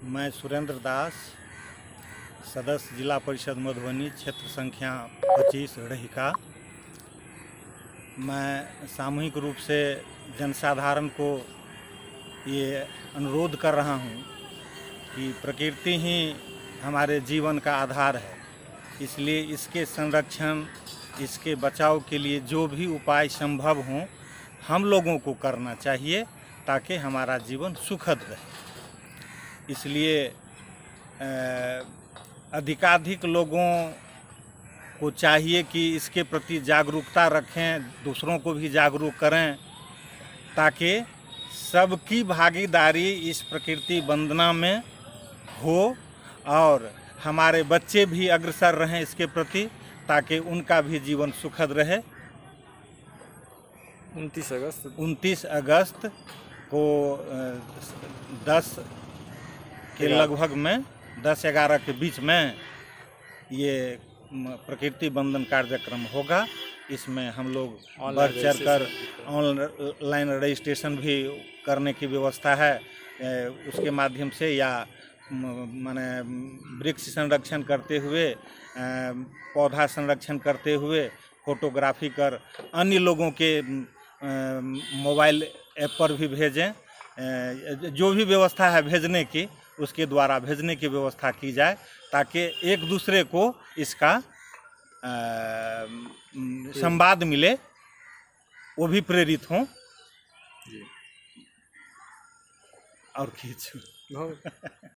मैं सुरेंद्र दास, सदस्य जिला परिषद मधुबनी, क्षेत्र संख्या 25 रहिका। मैं सामूहिक रूप से जनसाधारण को ये अनुरोध कर रहा हूँ कि प्रकृति ही हमारे जीवन का आधार है, इसलिए इसके संरक्षण, इसके बचाव के लिए जो भी उपाय संभव हों हम लोगों को करना चाहिए ताकि हमारा जीवन सुखद रहे। इसलिए अधिकाधिक लोगों को चाहिए कि इसके प्रति जागरूकता रखें, दूसरों को भी जागरूक करें ताकि सबकी भागीदारी इस प्रकृति वंदना में हो और हमारे बच्चे भी अग्रसर रहें इसके प्रति ताकि उनका भी जीवन सुखद रहे। 29 अगस्त को 10 के लगभग में 10-11 के बीच में ये प्रकृति वंदन कार्यक्रम होगा। इसमें हम लोग बढ़ चढ़ कर ऑनलाइन रजिस्ट्रेशन भी करने की व्यवस्था है। उसके माध्यम से या माने वृक्ष संरक्षण करते हुए, पौधा संरक्षण करते हुए फोटोग्राफी कर अन्य लोगों के मोबाइल ऐप पर भी भेजें। जो भी व्यवस्था है भेजने की, उसके द्वारा भेजने की व्यवस्था की जाए ताकि एक दूसरे को इसका संवाद मिले, वो भी प्रेरित हों। और खींच